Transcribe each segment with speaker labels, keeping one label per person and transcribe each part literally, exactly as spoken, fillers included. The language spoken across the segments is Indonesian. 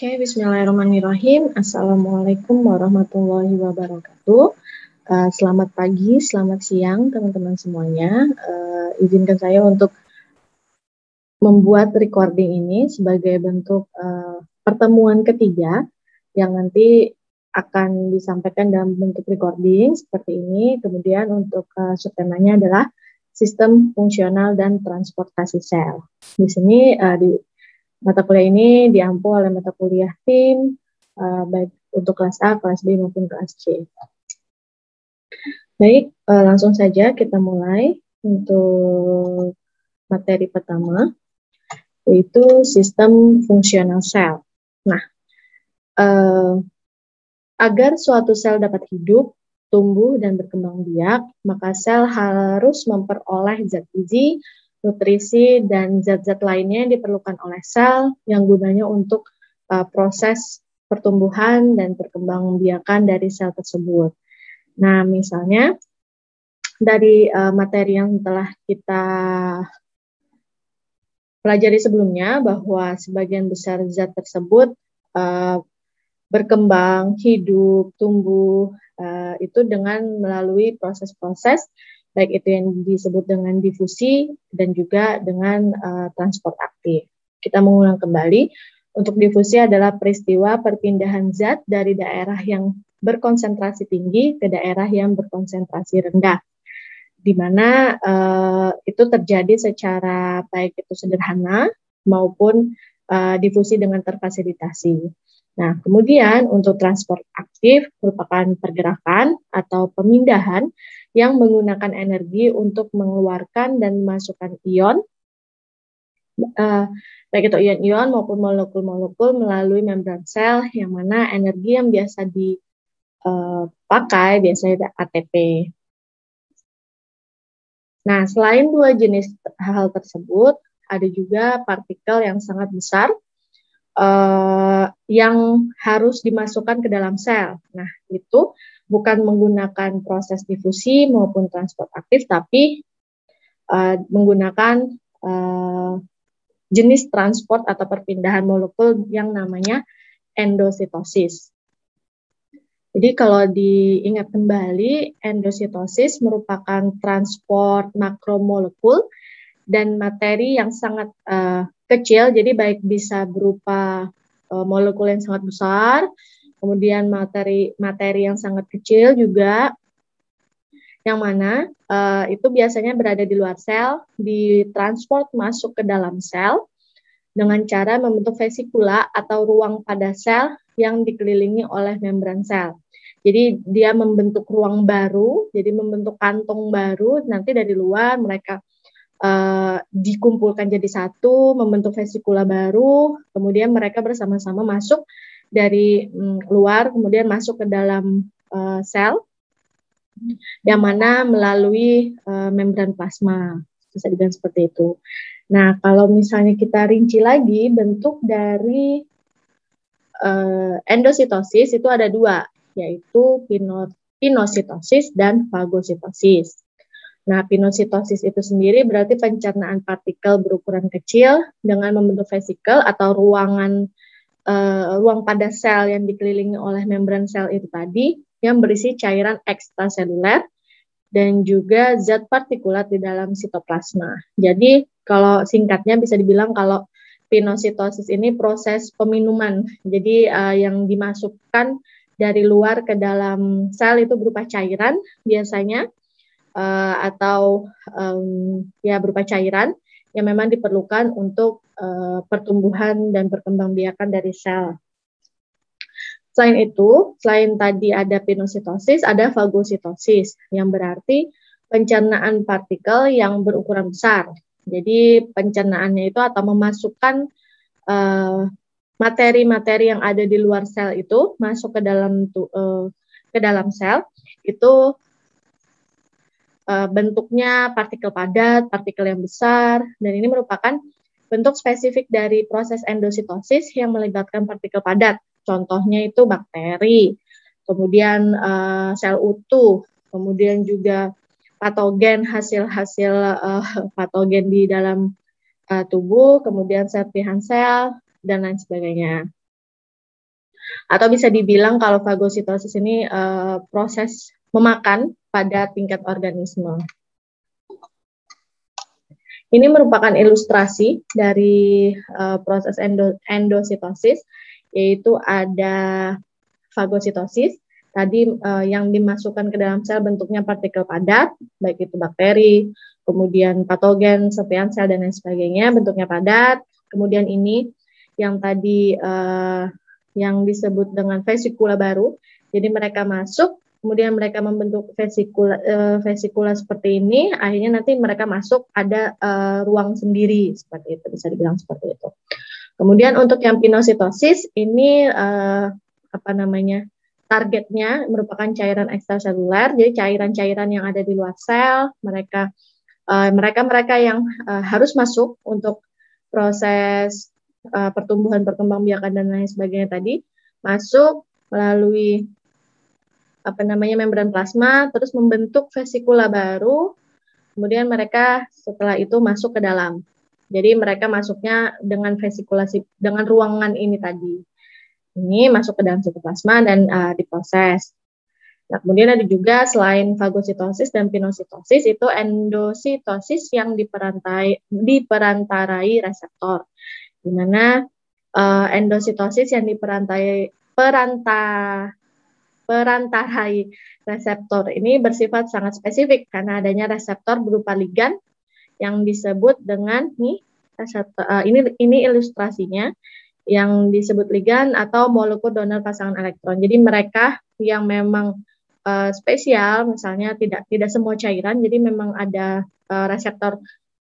Speaker 1: Oke, bismillahirrahmanirrahim. Assalamualaikum warahmatullahi wabarakatuh. Uh, selamat pagi, selamat siang teman-teman semuanya. Uh, izinkan saya untuk membuat recording ini sebagai bentuk uh, pertemuan ketiga yang nanti akan disampaikan dalam bentuk recording seperti ini. Kemudian untuk uh, subtemanya adalah sistem fungsional dan transportasi sel. Di sini uh, di mata kuliah ini diampu oleh mata kuliah tim, uh, baik untuk kelas A, kelas B, maupun kelas C. Baik, uh, langsung saja kita mulai untuk materi pertama, yaitu sistem fungsional sel. Nah, uh, agar suatu sel dapat hidup, tumbuh, dan berkembang biak, maka sel harus memperoleh zat gizi, nutrisi, dan zat-zat lainnya yang diperlukan oleh sel yang gunanya untuk uh, proses pertumbuhan dan perkembangbiakan dari sel tersebut. Nah, misalnya dari uh, materi yang telah kita pelajari sebelumnya bahwa sebagian besar zat tersebut uh, berkembang, hidup, tumbuh, uh, itu dengan melalui proses-proses baik itu yang disebut dengan difusi dan juga dengan uh, transport aktif. Kita mengulang kembali, untuk difusi adalah peristiwa perpindahan zat dari daerah yang berkonsentrasi tinggi ke daerah yang berkonsentrasi rendah, di mana uh, itu terjadi secara baik itu sederhana maupun uh, difusi dengan terfasilitasi. Nah, kemudian untuk transport aktif merupakan pergerakan atau pemindahan yang menggunakan energi untuk mengeluarkan dan memasukkan ion, uh, baik itu ion-ion maupun molekul-molekul melalui membran sel, yang mana energi yang biasa dipakai uh, biasanya A T P. Nah, selain dua jenis hal tersebut, ada juga partikel yang sangat besar Uh, yang harus dimasukkan ke dalam sel. Nah, itu bukan menggunakan proses difusi maupun transport aktif, tapi uh, menggunakan uh, jenis transport atau perpindahan molekul yang namanya endositosis. Jadi kalau diingat kembali, endositosis merupakan transport makromolekul dan materi yang sangat uh, kecil, jadi baik bisa berupa uh, molekul yang sangat besar, kemudian materi materi yang sangat kecil juga, yang mana uh, itu biasanya berada di luar sel, ditransport masuk ke dalam sel dengan cara membentuk vesikula atau ruang pada sel yang dikelilingi oleh membran sel. Jadi dia membentuk ruang baru, jadi membentuk kantong baru, nanti dari luar mereka Uh, dikumpulkan jadi satu, membentuk vesikula baru, kemudian mereka bersama-sama masuk dari um, luar, kemudian masuk ke dalam uh, sel, yang mana melalui uh, membran plasma, bisa dibilang seperti itu. Nah, kalau misalnya kita rinci lagi, bentuk dari uh, endositosis itu ada dua, yaitu pinositosis dan fagositosis. Nah, pinositosis itu sendiri berarti pencernaan partikel berukuran kecil dengan membentuk vesikel atau ruangan uh, ruang pada sel yang dikelilingi oleh membran sel itu tadi, yang berisi cairan ekstraseluler dan juga zat partikulat di dalam sitoplasma. Jadi, kalau singkatnya bisa dibilang kalau pinositosis ini proses peminuman. Jadi, uh, yang dimasukkan dari luar ke dalam sel itu berupa cairan biasanya, Uh, atau um, ya berupa cairan yang memang diperlukan untuk uh, pertumbuhan dan perkembangbiakan dari sel. Selain itu, selain tadi ada pinositosis, ada fagositosis, yang berarti pencernaan partikel yang berukuran besar. Jadi pencernaannya itu atau memasukkan uh, materi-materi yang ada di luar sel itu masuk ke dalam uh, ke dalam sel itu bentuknya partikel padat, partikel yang besar, dan ini merupakan bentuk spesifik dari proses endositosis yang melibatkan partikel padat. Contohnya itu bakteri, kemudian uh, sel utuh, kemudian juga patogen, hasil-hasil uh, patogen di dalam uh, tubuh, kemudian serpihan sel, dan lain sebagainya. Atau bisa dibilang kalau fagositosis ini uh, proses memakan pada tingkat organisme. Ini merupakan ilustrasi dari uh, proses endo, endositosis, yaitu ada fagositosis, tadi uh, yang dimasukkan ke dalam sel bentuknya partikel padat, baik itu bakteri, kemudian patogen, serpihan sel, dan lain sebagainya, bentuknya padat. Kemudian ini yang tadi uh, yang disebut dengan vesikula baru, jadi mereka masuk, kemudian mereka membentuk vesikula, uh, vesikula seperti ini, akhirnya nanti mereka masuk ada uh, ruang sendiri, seperti itu, bisa dibilang seperti itu. Kemudian untuk yang pinositosis, ini uh, apa namanya, targetnya merupakan cairan ekstraseluler, jadi cairan-cairan yang ada di luar sel, mereka uh, mereka mereka yang uh, harus masuk untuk proses uh, pertumbuhan, perkembangbiakan dan lain sebagainya tadi, masuk melalui apa namanya membran plasma, terus membentuk vesikula baru, kemudian mereka setelah itu masuk ke dalam. Jadi mereka masuknya dengan vesikulasi, dengan ruangan ini tadi. Ini masuk ke dalam sitoplasma dan uh, diproses. Nah, kemudian ada juga selain fagositosis dan pinositosis, itu endositosis yang diperantai, diperantarai reseptor. Di mana uh, endositosis yang diperantai perantara perantarai reseptor ini bersifat sangat spesifik karena adanya reseptor berupa ligan yang disebut dengan nih reseptor, uh, ini ini ilustrasinya yang disebut ligan atau molekul donor pasangan elektron. Jadi mereka yang memang uh, spesial, misalnya tidak tidak semua cairan, jadi memang ada uh, reseptor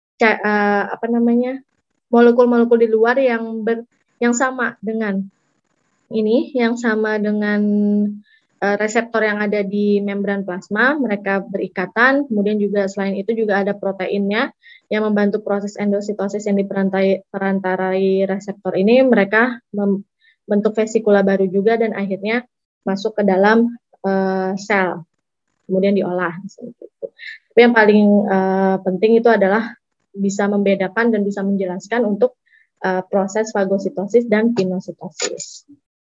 Speaker 1: uh, apa namanya molekul-molekul di luar yang ber, yang sama dengan ini, yang sama dengan reseptor yang ada di membran plasma, mereka berikatan, kemudian juga selain itu juga ada proteinnya yang membantu proses endositosis yang diperantarai reseptor ini, mereka membentuk vesikula baru juga dan akhirnya masuk ke dalam uh, sel, kemudian diolah. Tapi yang paling uh, penting itu adalah bisa membedakan dan bisa menjelaskan untuk uh, proses fagositosis dan pinositosis.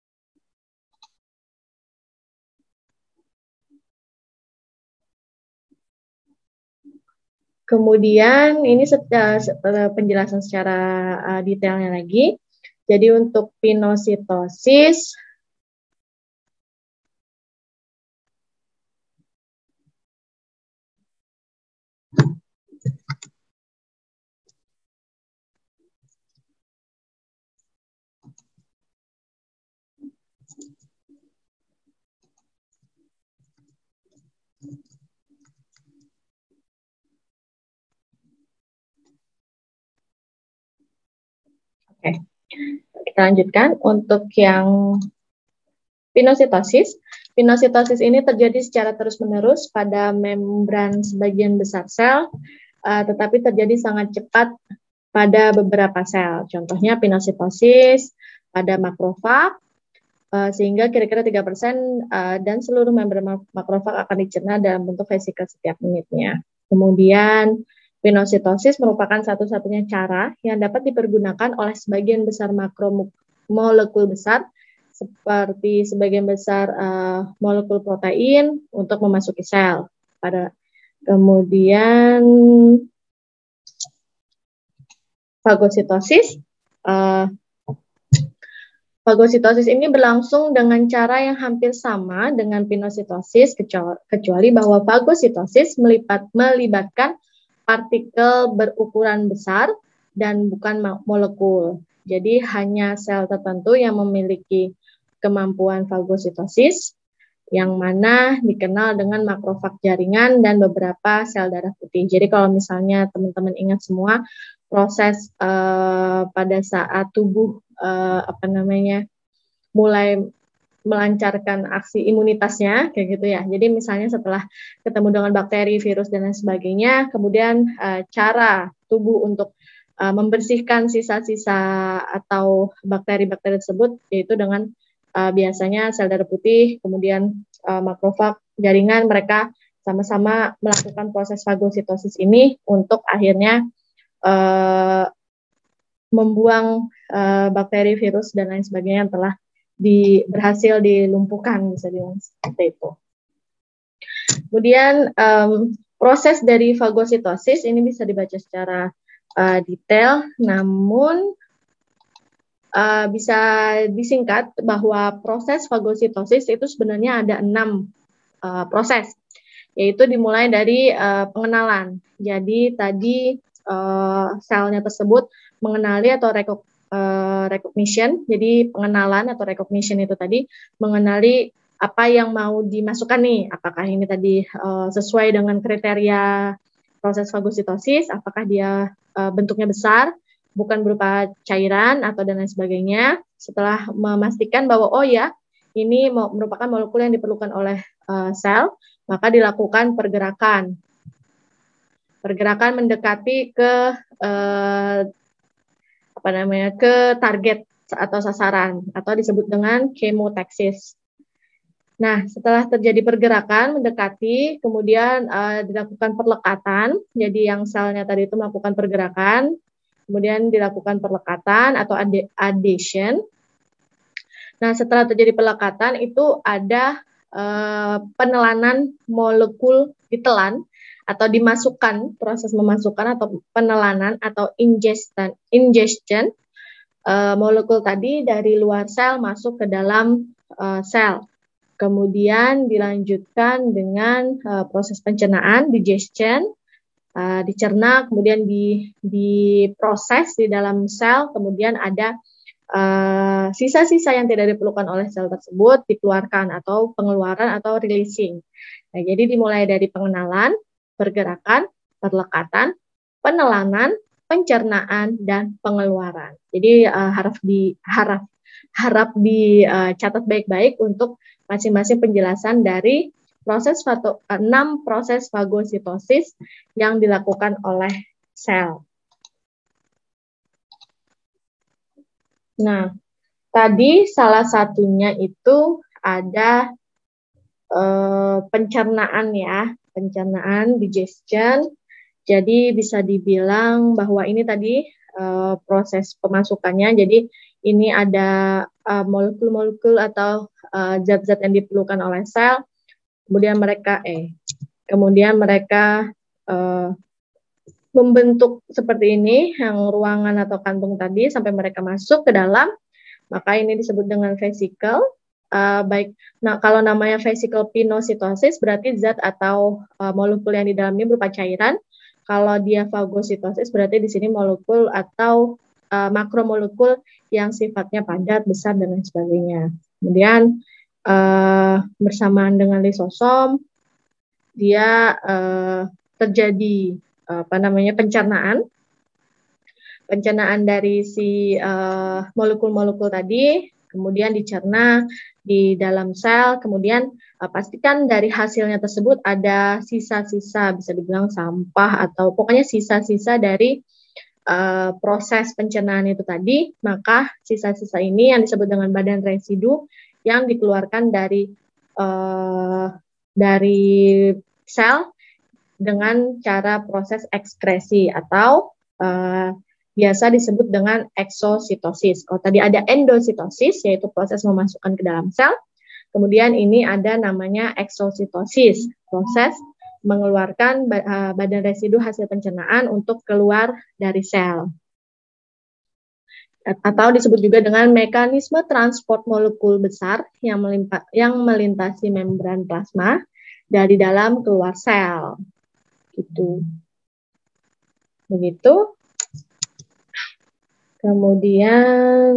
Speaker 1: Kemudian ini penjelasan secara uh, detailnya lagi. Jadi untuk pinositosis, Oke, kita lanjutkan. Untuk yang pinositosis, pinositosis ini terjadi secara terus-menerus pada membran sebagian besar sel, uh, tetapi terjadi sangat cepat pada beberapa sel. Contohnya pinositosis pada makrofag, uh, sehingga kira-kira tiga persen uh, dan seluruh membran makrofag akan dicerna dalam bentuk vesikel setiap menitnya. Kemudian pinositosis merupakan satu-satunya cara yang dapat dipergunakan oleh sebagian besar makromolekul besar seperti sebagian besar uh, molekul protein untuk memasuki sel. Pada kemudian fagositosis, uh, fagositosis ini berlangsung dengan cara yang hampir sama dengan pinositosis, kecuali bahwa fagositosis melibat, melibatkan partikel berukuran besar dan bukan molekul. Jadi hanya sel tertentu yang memiliki kemampuan fagositosis, yang mana dikenal dengan makrofag jaringan dan beberapa sel darah putih. Jadi kalau misalnya teman-teman ingat semua proses uh, pada saat tubuh uh, apa namanya mulai melancarkan aksi imunitasnya, kayak gitu ya. Jadi misalnya setelah ketemu dengan bakteri, virus, dan lain sebagainya, kemudian uh, cara tubuh untuk uh, membersihkan sisa-sisa atau bakteri-bakteri tersebut, yaitu dengan uh, biasanya sel darah putih, kemudian uh, makrofag jaringan, mereka sama-sama melakukan proses fagositosis ini untuk akhirnya uh, membuang uh, bakteri, virus, dan lain sebagainya yang telah di berhasil dilumpuhkan, bisa dibilang seperti itu. Kemudian um, proses dari fagositosis ini bisa dibaca secara uh, detail, namun uh, bisa disingkat bahwa proses fagositosis itu sebenarnya ada enam uh, proses, yaitu dimulai dari uh, pengenalan. Jadi tadi uh, selnya tersebut mengenali atau recog, uh, recognition, jadi pengenalan atau recognition itu tadi mengenali apa yang mau dimasukkan nih, apakah ini tadi uh, sesuai dengan kriteria proses fagositosis, apakah dia uh, bentuknya besar, bukan berupa cairan atau dan lain sebagainya. Setelah memastikan bahwa oh ya, ini merupakan molekul yang diperlukan oleh uh, sel, maka dilakukan pergerakan. Pergerakan mendekati ke uh, apa namanya ke target atau sasaran atau disebut dengan chemotaxis. Nah, setelah terjadi pergerakan mendekati, kemudian uh, dilakukan perlekatan. Jadi yang selnya tadi itu melakukan pergerakan, kemudian dilakukan perlekatan atau adhesion. Nah, setelah terjadi pelekatan itu ada uh, penelanan molekul ditelan atau dimasukkan, proses memasukkan atau penelanan atau ingestion, ingestion uh, molekul tadi dari luar sel masuk ke dalam uh, sel. Kemudian dilanjutkan dengan uh, proses pencernaan, digestion, uh, dicerna, kemudian di, diproses di dalam sel, kemudian ada sisa-sisa uh, yang tidak diperlukan oleh sel tersebut dikeluarkan atau pengeluaran atau releasing. Nah, jadi dimulai dari pengenalan, pergerakan, perlekatan, penelanan, pencernaan, dan pengeluaran. Jadi uh, harap di harap harap dicatat uh, baik-baik untuk masing-masing penjelasan dari proses fato, enam proses fagositosis yang dilakukan oleh sel. Nah, tadi salah satunya itu ada eh, pencernaan ya, pencernaan, digestion. Jadi bisa dibilang bahwa ini tadi eh, proses pemasukannya. Jadi ini ada molekul-molekul uh, atau zat-zat uh, yang diperlukan oleh sel. Kemudian mereka eh kemudian mereka uh, membentuk seperti ini yang ruangan atau kantung tadi sampai mereka masuk ke dalam, maka ini disebut dengan vesicle. Uh, baik, nah kalau namanya vesicle pinositosis berarti zat atau uh, molekul yang di dalamnya berupa cairan. Kalau dia fagositosis berarti di sini molekul atau uh, makromolekul yang sifatnya padat, besar dan lain sebagainya. Kemudian uh, bersamaan dengan lisosom dia uh, terjadi apa namanya pencernaan pencernaan dari si molekul-molekul uh, tadi, kemudian dicerna di dalam sel, kemudian uh, pastikan dari hasilnya tersebut ada sisa-sisa, bisa dibilang sampah atau pokoknya sisa-sisa dari uh, proses pencernaan itu tadi, maka sisa-sisa ini yang disebut dengan badan residu yang dikeluarkan dari uh, dari sel dengan cara proses ekskresi atau uh, biasa disebut dengan eksositosis. Kalau tadi ada endositosis, yaitu proses memasukkan ke dalam sel. Kemudian ini ada namanya eksositosis, proses mengeluarkan uh, badan residu hasil pencernaan untuk keluar dari sel. Atau disebut juga dengan mekanisme transport molekul besar yang, melimpa, yang melintasi membran plasma dari dalam keluar sel. Gitu. Begitu. Kemudian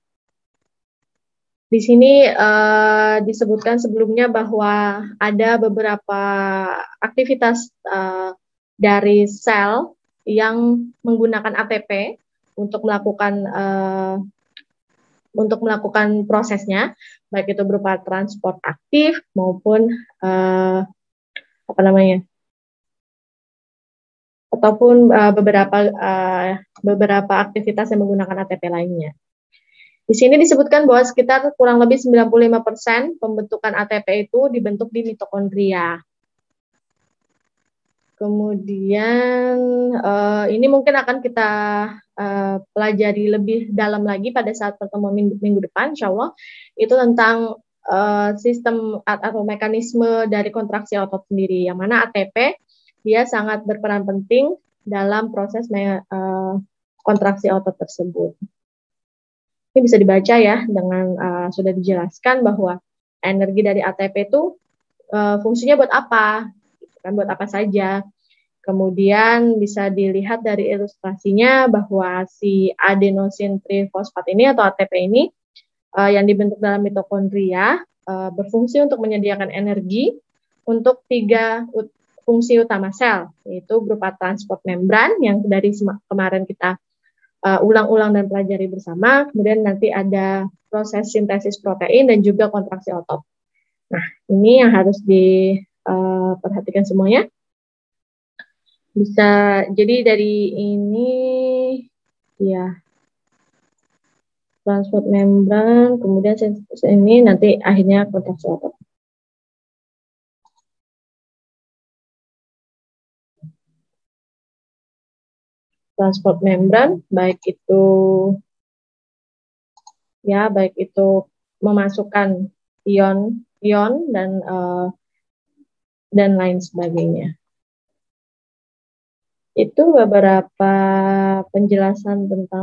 Speaker 1: di sini uh, disebutkan sebelumnya bahwa ada beberapa aktivitas uh, dari sel yang menggunakan A T P untuk melakukan uh, untuk melakukan prosesnya, baik itu berupa transport aktif maupun uh, apa namanya ataupun uh, beberapa uh, beberapa aktivitas yang menggunakan A T P lainnya. Di sini disebutkan bahwa sekitar kurang lebih sembilan puluh lima persen pembentukan A T P itu dibentuk di mitokondria. Kemudian uh, ini mungkin akan kita uh, pelajari lebih dalam lagi pada saat pertemuan minggu, minggu depan, insya Allah, itu tentang uh, sistem atau mekanisme dari kontraksi otot sendiri, yang mana A T P dia sangat berperan penting dalam proses uh, kontraksi otot tersebut. Ini bisa dibaca ya, dengan uh, sudah dijelaskan bahwa energi dari A T P itu uh, fungsinya buat apa, kan buat apa saja. Kemudian bisa dilihat dari ilustrasinya bahwa si adenosin trifosfat ini atau A T P ini uh, yang dibentuk dalam mitokondria uh, berfungsi untuk menyediakan energi untuk tiga ut fungsi utama sel, yaitu berupa transport membran yang dari kemarin kita ulang-ulang uh, dan pelajari bersama, kemudian nanti ada proses sintesis protein dan juga kontraksi otot. Nah, ini yang harus diperhatikan uh, semuanya. Bisa, jadi dari ini, ya, transport membran, kemudian sintesis ini nanti akhirnya kontraksi otot. Transport membran, baik itu, ya, baik itu memasukkan ion, ion dan uh, dan lain sebagainya. Itu beberapa penjelasan tentang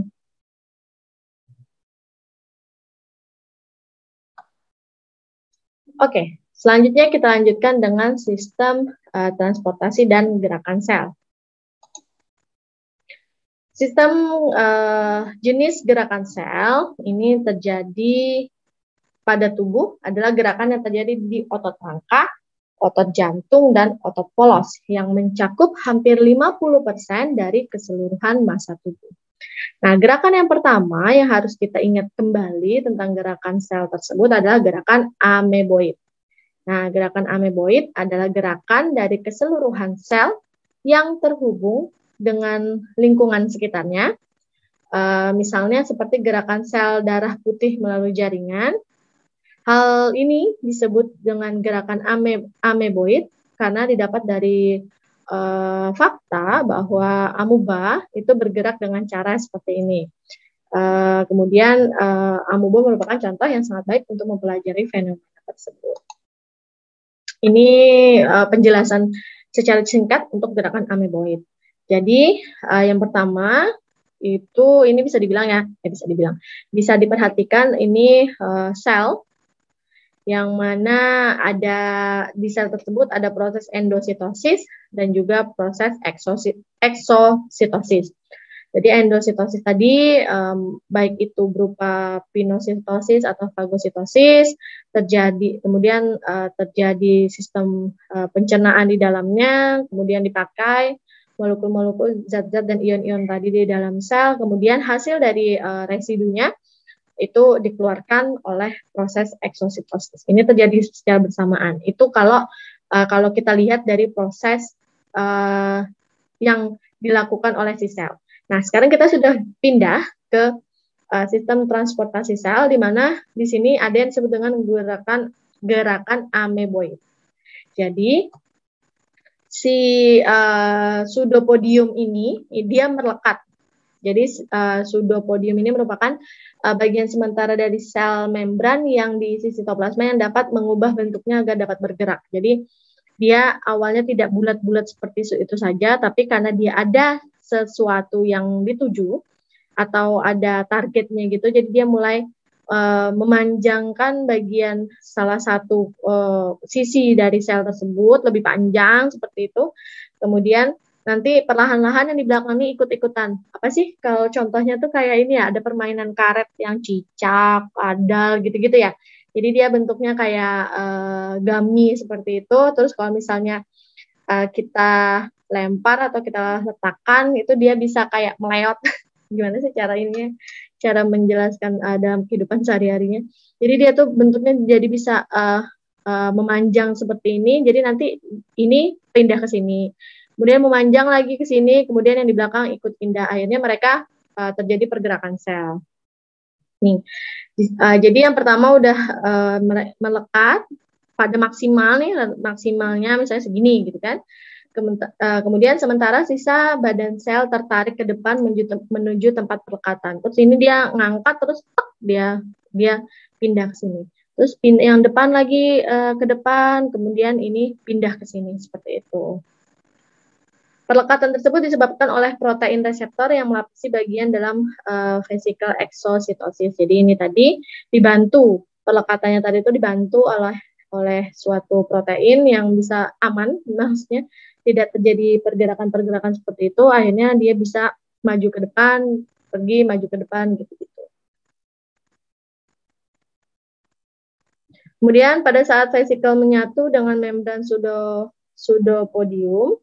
Speaker 1: Oke, selanjutnya kita lanjutkan dengan sistem uh, transportasi dan gerakan sel. Sistem uh, jenis gerakan sel ini terjadi pada tubuh adalah gerakan yang terjadi di otot rangka, otot jantung, dan otot polos yang mencakup hampir lima puluh persen dari keseluruhan massa tubuh. Nah, gerakan yang pertama yang harus kita ingat kembali tentang gerakan sel tersebut adalah gerakan ameboid. Nah, gerakan ameboid adalah gerakan dari keseluruhan sel yang terhubung dengan lingkungan sekitarnya. E, misalnya seperti gerakan sel darah putih melalui jaringan. Hal ini disebut dengan gerakan ame, ameboid karena didapat dari e, fakta bahwa amuba itu bergerak dengan cara seperti ini. E, kemudian e, amuba merupakan contoh yang sangat baik untuk mempelajari fenomena tersebut. Ini uh, penjelasan secara singkat untuk gerakan ameboid. Jadi uh, yang pertama itu ini bisa dibilang ya, ya bisa dibilang, bisa diperhatikan ini uh, sel yang mana ada di sel tersebut ada proses endositosis dan juga proses eksositosis. Jadi endositosis tadi um, baik itu berupa pinositosis atau fagositosis terjadi, kemudian uh, terjadi sistem uh, pencernaan di dalamnya, kemudian dipakai molekul-molekul zat-zat dan ion-ion tadi di dalam sel, kemudian hasil dari uh, residunya itu dikeluarkan oleh proses eksositosis. Ini terjadi secara bersamaan. Itu kalau uh, kalau kita lihat dari proses uh, yang dilakukan oleh si sel. Nah, sekarang kita sudah pindah ke uh, sistem transportasi sel, di mana di sini ada yang disebut dengan gerakan gerakan ameboid. Jadi, si uh, pseudopodium ini, dia melekat. Jadi, uh, pseudopodium ini merupakan uh, bagian sementara dari sel membran yang diisi sitoplasma yang dapat mengubah bentuknya agar dapat bergerak. Jadi, dia awalnya tidak bulat-bulat seperti itu saja, tapi karena dia ada sesuatu yang dituju atau ada targetnya gitu, jadi dia mulai uh, memanjangkan bagian salah satu uh, sisi dari sel tersebut lebih panjang seperti itu. Kemudian nanti perlahan-lahan yang di belakangnya ikut-ikutan. Apa sih kalau contohnya tuh kayak ini ya, ada permainan karet yang cicak, kadal gitu-gitu ya. Jadi dia bentuknya kayak uh, gummy seperti itu. Terus kalau misalnya uh, kita lempar atau kita letakkan, itu dia bisa kayak meleot. Gimana sih cara ini? Cara menjelaskan uh, dalam kehidupan sehari-harinya. Jadi dia tuh bentuknya jadi bisa uh, uh, memanjang seperti ini. Jadi nanti ini pindah ke sini. Kemudian memanjang lagi ke sini. Kemudian yang di belakang ikut pindah. Akhirnya mereka uh, terjadi pergerakan sel. Nih. Uh, jadi yang pertama udah uh, melekat pada maksimal nih, maksimalnya misalnya segini gitu kan. Kemudian sementara sisa badan sel tertarik ke depan menuju, menuju tempat pelekatan. Terus ini dia ngangkat, terus tek, dia dia pindah ke sini. Terus pindah, yang depan lagi uh, ke depan, kemudian ini pindah ke sini seperti itu. Pelekatan tersebut disebabkan oleh protein reseptor yang melapisi bagian dalam uh, vesikel exositosis. Jadi ini tadi dibantu, pelekatannya tadi itu dibantu oleh oleh suatu protein yang bisa aman, maksudnya tidak terjadi pergerakan-pergerakan seperti itu, akhirnya dia bisa maju ke depan, pergi, maju ke depan, gitu-gitu. Kemudian pada saat vesikel menyatu dengan membran pseudo, pseudopodium,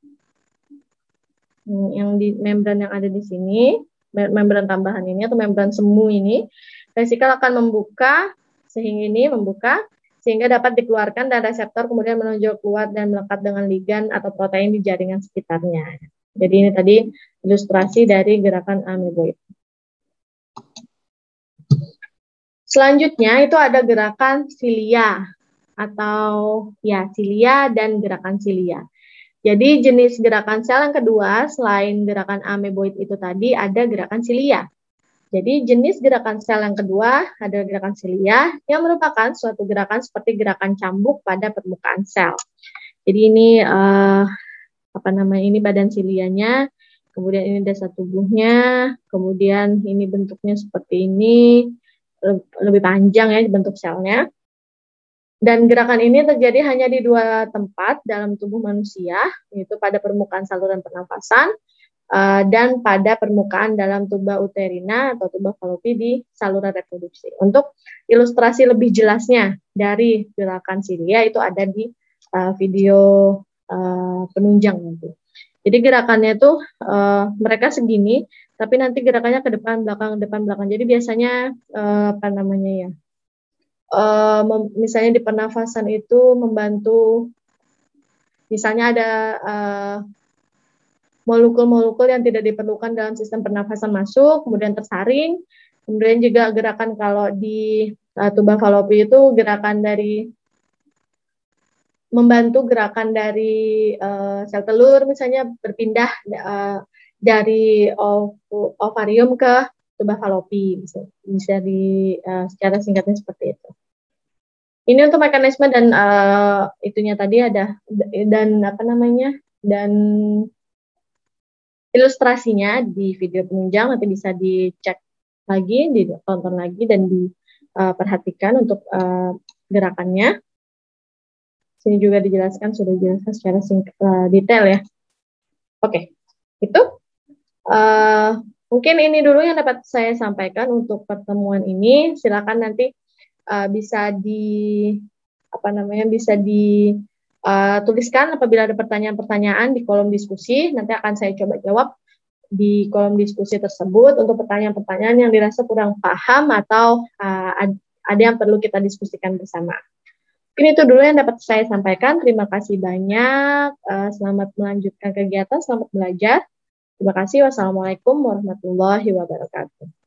Speaker 1: yang di membran yang ada di sini, membran tambahan ini atau membran semu ini, vesikel akan membuka, sehingga ini membuka, sehingga dapat dikeluarkan dan reseptor kemudian menonjol keluar dan melekat dengan ligan atau protein di jaringan sekitarnya. Jadi ini tadi ilustrasi dari gerakan ameboid. Selanjutnya itu ada gerakan silia atau ya silia dan gerakan silia. Jadi jenis gerakan sel yang kedua selain gerakan ameboid itu tadi ada gerakan silia. Jadi jenis gerakan sel yang kedua adalah gerakan silia yang merupakan suatu gerakan seperti gerakan cambuk pada permukaan sel. Jadi ini uh, apa namanya ini badan silianya, kemudian ini dasar tubuhnya, kemudian ini bentuknya seperti ini, lebih panjang ya bentuk selnya. Dan gerakan ini terjadi hanya di dua tempat dalam tubuh manusia, yaitu pada permukaan saluran pernafasan Uh, dan pada permukaan dalam tuba uterina atau tuba falopi di saluran reproduksi. Untuk ilustrasi lebih jelasnya dari gerakan silia itu ada di uh, video uh, penunjang nanti. Jadi gerakannya itu uh, mereka segini, tapi nanti gerakannya ke depan belakang depan belakang. Jadi biasanya uh, apa namanya ya? Uh, misalnya di pernafasan itu membantu, misalnya ada uh, molekul-molekul yang tidak diperlukan dalam sistem pernafasan masuk, kemudian tersaring. Kemudian juga gerakan kalau di uh, tuba falopi itu gerakan dari membantu gerakan dari uh, sel telur misalnya berpindah uh, dari ov ovarium ke tuba falopi, bisa, bisa di uh, secara singkatnya seperti itu. Ini untuk mekanisme dan uh, itunya tadi ada dan apa namanya dan ilustrasinya di video penunjang, nanti bisa dicek lagi, ditonton lagi, dan diperhatikan untuk uh, gerakannya. Sini juga dijelaskan, sudah dijelaskan secara singkat, uh, detail ya. Oke, itu. Uh, mungkin ini dulu yang dapat saya sampaikan untuk pertemuan ini. Silakan nanti uh, bisa di, apa namanya, bisa di Uh, tuliskan apabila ada pertanyaan-pertanyaan di kolom diskusi, nanti akan saya coba jawab di kolom diskusi tersebut untuk pertanyaan-pertanyaan yang dirasa kurang paham atau uh, ada yang perlu kita diskusikan bersama. Mungkin itu dulu yang dapat saya sampaikan. Terima kasih banyak. Uh, selamat melanjutkan kegiatan, selamat belajar. Terima kasih. Wassalamualaikum warahmatullahi wabarakatuh.